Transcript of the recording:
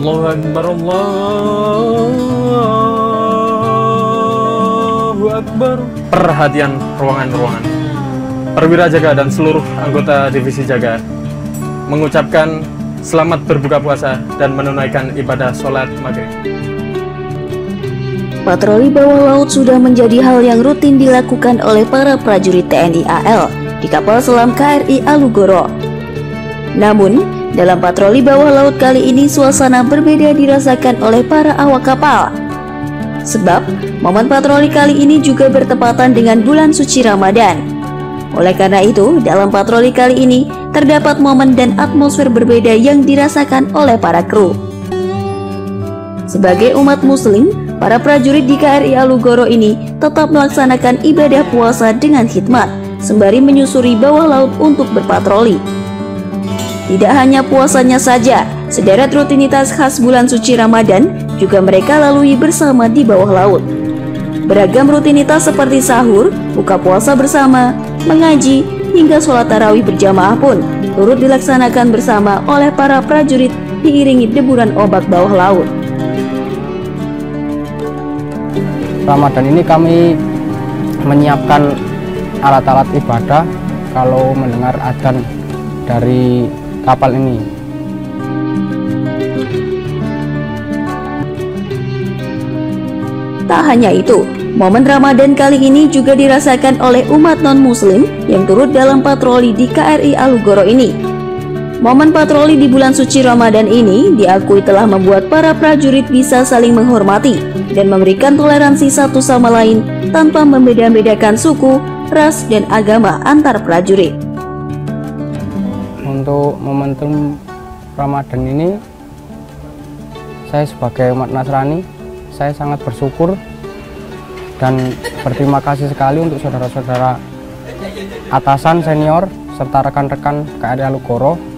Allahu Akbar, Allahu Akbar. Perhatian ruangan-ruangan, perwira jaga dan seluruh anggota divisi jaga mengucapkan selamat berbuka puasa dan menunaikan ibadah sholat maghrib. Patroli bawah laut sudah menjadi hal yang rutin dilakukan oleh para prajurit TNI AL di kapal selam KRI Alugoro. Namun, dalam patroli bawah laut kali ini suasana berbeda dirasakan oleh para awak kapal. Sebab, momen patroli kali ini juga bertepatan dengan bulan suci Ramadan. Oleh karena itu, dalam patroli kali ini terdapat momen dan atmosfer berbeda yang dirasakan oleh para kru. Sebagai umat muslim, para prajurit di KRI Alugoro ini tetap melaksanakan ibadah puasa dengan hikmat, sembari menyusuri bawah laut untuk berpatroli. Tidak hanya puasanya saja, sederet rutinitas khas bulan suci Ramadan juga mereka lalui bersama di bawah laut. Beragam rutinitas seperti sahur, buka puasa bersama, mengaji, hingga sholat tarawih berjamaah pun turut dilaksanakan bersama oleh para prajurit diiringi deburan ombak bawah laut. Ramadan ini kami menyiapkan alat-alat ibadah kalau mendengar adzan dari kapal ini. Tak hanya itu, momen Ramadan kali ini juga dirasakan oleh umat non-muslim yang turut dalam patroli di KRI Alugoro ini. Momen patroli di bulan suci Ramadan ini diakui telah membuat para prajurit bisa saling menghormati dan memberikan toleransi satu sama lain tanpa membeda-bedakan suku, ras, dan agama antar prajurit. Untuk momentum Ramadan ini, saya sebagai umat Nasrani, saya sangat bersyukur dan berterima kasih sekali untuk saudara-saudara atasan, senior, serta rekan-rekan KRI Alugoro